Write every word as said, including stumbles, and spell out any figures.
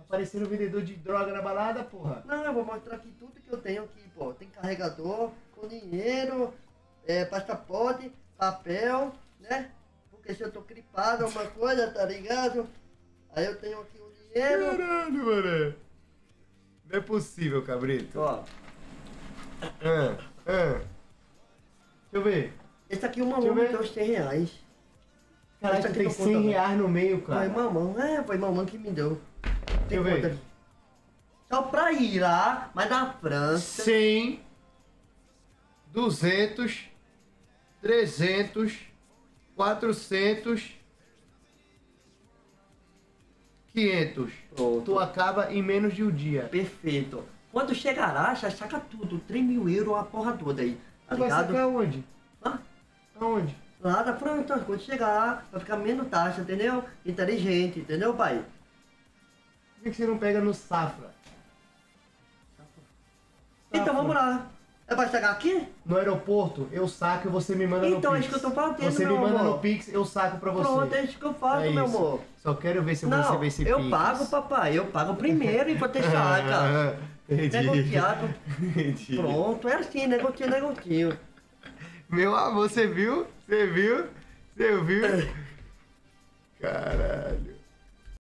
parecendo vendedor de droga na balada, porra. Não, eu vou mostrar aqui tudo que eu tenho aqui, pô. Tem carregador, com dinheiro, é, passaporte, papel, né? Porque se eu tô gripado, alguma coisa, tá ligado? Aí eu tenho aqui o dinheiro. Caralho, mano. Não é possível, cabrito. Ó. Ah, ah. Deixa eu ver. Esse aqui o Deixa eu mamão me ver. deu os cem reais. Caralho, Esse tu aqui tem não cem conta, reais no meio, Foi cara. mamão, é, foi mamão que me deu. Deixa eu ver. Conta. Só pra ir lá, mas na França. cem, duzentos, trezentos, quatrocentos, quinhentos. Pronto. Tu acaba em menos de um dia. Perfeito. Quando chegar lá, já saca tudo. três mil euros a porra toda aí. Tá Tu vai ligado? sacar onde? Hã? Aonde? Lá da França, quando chegar lá, vai ficar menos taxa, entendeu? Inteligente, entendeu, pai? Por que que você não pega no Safra? Então Safra. vamos lá. É pra chegar aqui? No aeroporto, eu saco e você me manda no Pix. Então, é isso que eu tô fazendo, Você me meu manda amor. no Pix, eu saco pra você. Pronto, é isso que eu faço, É meu isso. amor. Só quero ver se você Não, vê esse eu Pix. pago, papai. Eu pago primeiro e você saca. Entendi. Negociado. Entendi. Pronto, é assim, negocinho, negocinho. Meu amor, você viu? Você viu? Você viu? Caralho.